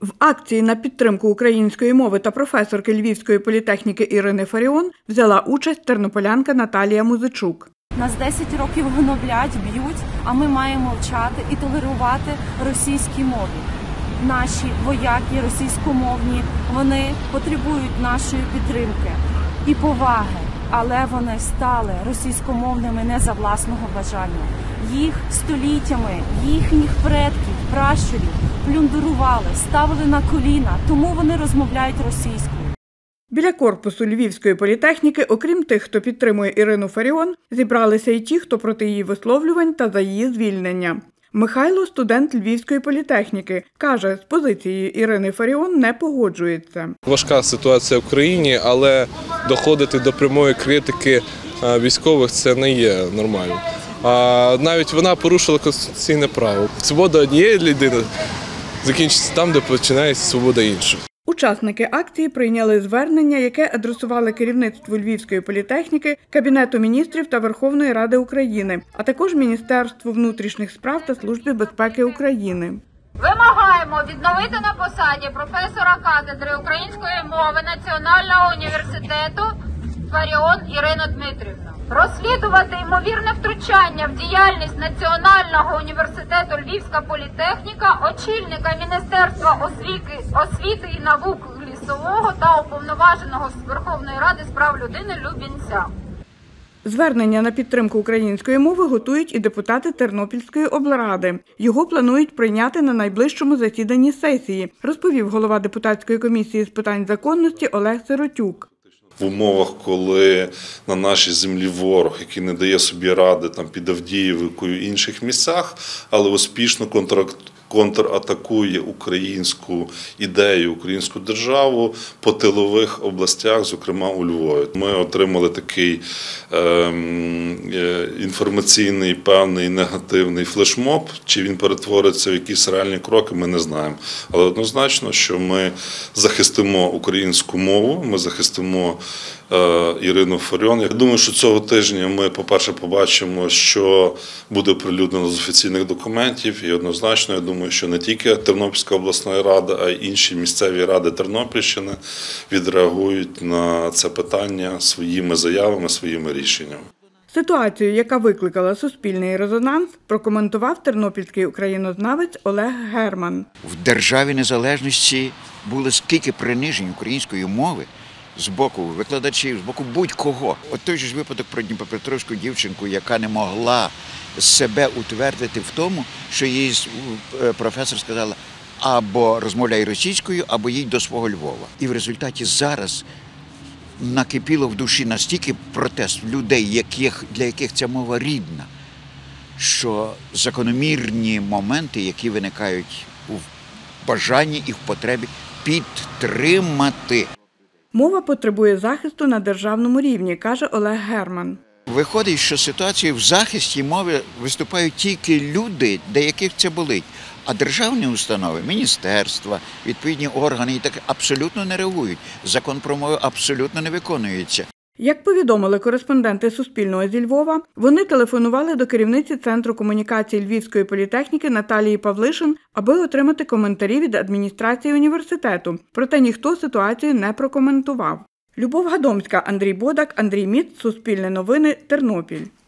В акції на підтримку української мови та професорки Львівської політехніки Ірини Фаріон взяла участь тернополянка Наталія Музичук. Нас 10 років гноблять, б'ють, а ми маємо мовчати і толерувати російській мові. Наші вояки російськомовні, вони потребують нашої підтримки і поваги, але вони стали російськомовними не за власного бажання. Їх століттями, їхніх предків, пращурів плюндрували, ставили на коліна, тому вони розмовляють російською. Біля корпусу Львівської політехніки, окрім тих, хто підтримує Ірину Фаріон, зібралися й ті, хто проти її висловлювань та за її звільнення. Михайло – студент Львівської політехніки. Каже, з позицією Ірини Фаріон не погоджується. Важка ситуація в країні, але доходити до прямої критики військових – це не є нормально. А навіть вона порушила конституційне право. Свобода однієї людини закінчиться там, де починається свобода інших. Учасники акції прийняли звернення, яке адресували керівництву Львівської політехніки, Кабінету міністрів та Верховної Ради України, а також Міністерству внутрішніх справ та Службі безпеки України. Вимагаємо відновити на посаді професора кафедри української мови Національного університету Фаріон Ірину Дмитрівну. Розслідувати ймовірне втручання в діяльність Національного університету Львівська політехніка, очільника Міністерства освіти і наук Лісового та уповноваженого з Верховної Ради з прав людини Любінця. Звернення на підтримку української мови готують і депутати Тернопільської облради. Його планують прийняти на найближчому засіданні сесії, розповів голова депутатської комісії з питань законності Олег Сиротюк. В умовах, коли на нашій землі ворог, який не дає собі ради під Авдіївкою і інших місцях, але успішно контратакує українську ідею, українську державу по тилових областях, зокрема у Львові. Ми отримали такий інформаційний, певний, негативний флешмоб. Чи він перетвориться в якісь реальні кроки, ми не знаємо. Але однозначно, що ми захистимо українську мову, ми захистимо Ірину Фаріон. Я думаю, що цього тижня ми, по-перше, побачимо, що буде оприлюднено з офіційних документів. І однозначно, я думаю, що не тільки Тернопільська обласна рада, а й інші місцеві ради Тернопільщини відреагують на це питання своїми заявами, своїми рішеннями. Ситуацію, яка викликала суспільний резонанс, прокоментував тернопільський українознавець Олег Герман. В державі незалежності було скільки принижень української мови з боку викладачів, з боку будь-кого. От той же ж випадок про дніпропетровську дівчинку, яка не могла себе утвердити в тому, що їй професор сказала або розмовляй російською, або їдь до свого Львова. І в результаті зараз накипіло в душі настільки протест людей, для яких ця мова рідна, що закономірні моменти, які виникають у бажанні і в потребі підтримати. Мова потребує захисту на державному рівні, каже Олег Герман. Виходить, що ситуацію в захисті мови виступають тільки люди, для яких це болить. А державні установи, міністерства, відповідні органи і так абсолютно не реагують. Закон про мову абсолютно не виконується. Як повідомили кореспонденти Суспільного зі Львова, вони телефонували до керівниці Центру комунікації Львівської політехніки Наталії Павлишин, аби отримати коментарі від адміністрації університету. Проте ніхто ситуацію не прокоментував. Любов Гадомська, Андрій Бодак, Андрій Міц, Суспільне новини, Тернопіль.